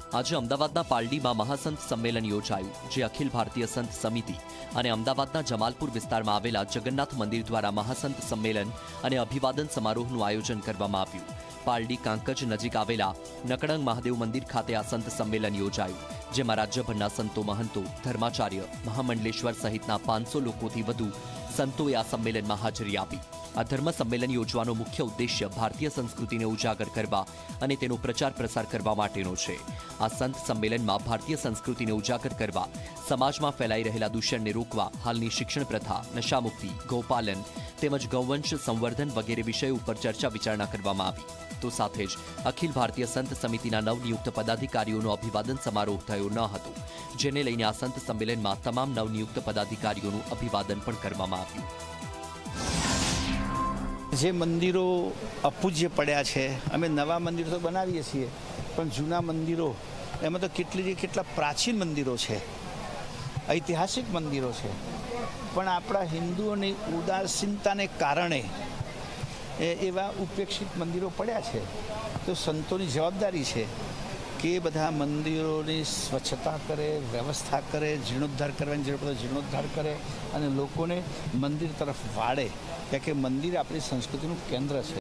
આજે અમદાવાદના પાલડીમાં મહાસંત સંમેલન યોજાયું, જે અખિલ ભારતીય સંત સમિતિ અને અમદાવાદના જમાલપુર વિસ્તારમાં આવેલા જગન્નાથ મંદિર દ્વારા મહાસંત સંમેલન અને અભિવાદન સમારોહનું આયોજન કરવામાં આવ્યું. પાલડી કાંકજ નજીક આવેલા નકળંગ મહાદેવ મંદિર ખાતે આ સંત સંમેલન યોજાયું, જેમાં રાજ્યભરના સંતો, મહંતો, ધર્માચાર્ય, મહામંડલેશ્વર સહિતના 500 લોકોથી વધુ સંતોએ આ સંમેલનમાં હાજરી આપી. આ ધર્મ સંમેલન યોજવાનો મુખ્ય ઉદ્દેશ્ય ભારતીય સંસ્કૃતિને ઉજાગર કરવા અને તેનો પ્રચાર પ્રસાર કરવા માટેનો છે. આ સંત સંમેલનમાં ભારતીય સંસ્કૃતિને ઉજાગર કરવા, સમાજમાં ફેલાઈ રહેલા દૂષણને રોકવા, હાલની શિક્ષણ પ્રથા, નશામુક્તિ, ગૌપાલન તેમજ ગૌવંશ સંવર્ધન વગેરે વિષયો ઉપર ચર્ચા વિચારણા કરવામાં આવી. તો સાથે જ અખિલ ભારતીય સંત સમિતિના નવનિયુક્ત પદાધિકારીઓનો અભિવાદન સમારોહ થયો ન હતો, જેને લઈને આ સંત સંમેલનમાં તમામ નવનિયુક્ત પદાધિકારીઓનું અભિવાદન પણ કરવામાં આવ્યું. જે મંદિરો અપૂજ્ય પડ્યા છે, અમે નવા મંદિરો તો બનાવીએ છીએ, પણ જૂના મંદિરો એમાં તો કેટલા પ્રાચીન મંદિરો છે, ઐતિહાસિક મંદિરો છે, પણ આપણા હિન્દુઓની ઉદાસીનતાને કારણે એવા ઉપેક્ષિત મંદિરો પડ્યા છે. તો સંતોની જવાબદારી છે કે એ બધા મંદિરોની સ્વચ્છતા કરે, વ્યવસ્થા કરે, જીર્ણોદ્ધાર કરવાની જરૂર પડે જીર્ણોદ્ધાર કરે અને લોકોને મંદિર તરફ વાળે, કારણ કે મંદિર આપણી સંસ્કૃતિનું કેન્દ્ર છે.